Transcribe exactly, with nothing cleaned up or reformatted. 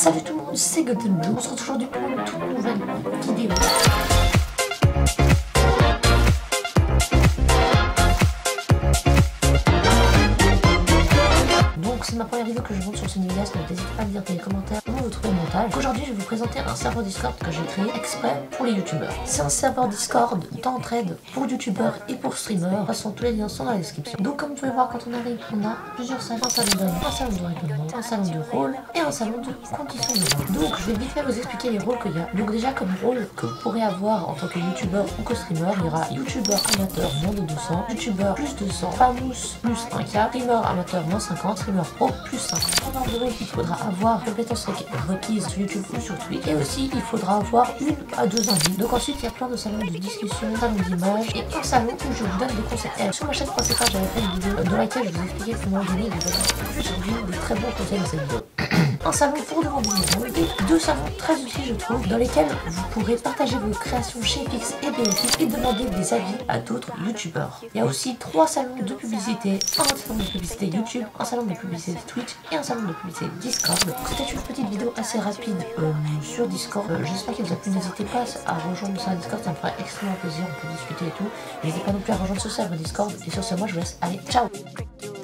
Salut tout le monde, c'est Golden Blue. On se retrouve aujourd'hui pour une toute nouvelle vidéo. Donc c'est ma première vidéo que je monte sur ce Nivelias, donc n'hésitez pas à me dire dans les commentaires comment vous trouvez le montage. Aujourd'hui je vais vous présenter un serveur Discord que j'ai créé exprès pour les youtubeurs. C'est un serveur Discord d'entraide pour youtubeurs et pour streamers. De toute façon tous les liens sont dans la description. Donc comme vous pouvez voir, quand on arrive, on a plusieurs salons. Un salon d'hommes, un salon de règlement, un salon de rôle et un salon de conditions de rôle. Donc je vais vite fait vous expliquer les rôles qu'il y a. Donc déjà comme rôle que vous pourrez avoir en tant que youtubeur ou que streamer, il y aura youtubeur amateur moins de deux cents, youtubeur plus deux cents, famous plus un K, streamer amateur moins cinquante, streamer pro plus cinquante. En ordre de rôle, il faudra avoir compétences requises sur YouTube ou sur Twitch. Et aussi il faudra avoir une à deux invités. Donc ensuite il y a plein de salons de discussion, salons d'image et un salon où je vous donne des conseils. Et sur ma chaîne principale j'avais fait une vidéo dans laquelle je vous expliquais comment donner des vidéos, des très bons conseils dans cette vidéo. Un salon pour demander des rôles et deux salons très utiles je trouve, dans lesquels vous pourrez partager vos créations chez F X et B F X et demander des avis à d'autres youtubeurs. Il y a aussi trois salons de publicité, un salon de publicité YouTube, un salon de publicité Twitch et un salon de publicité Discord. C'était une petite vidéo assez rapide euh, sur Discord. Euh, J'espère qu'elle vous a plu. N'hésitez pas à rejoindre ça Discord, ça me ferait extrêmement plaisir, on peut discuter et tout. N'hésitez pas non plus à rejoindre ce serveur Discord. Et sur ce, moi je vous laisse. Allez, ciao!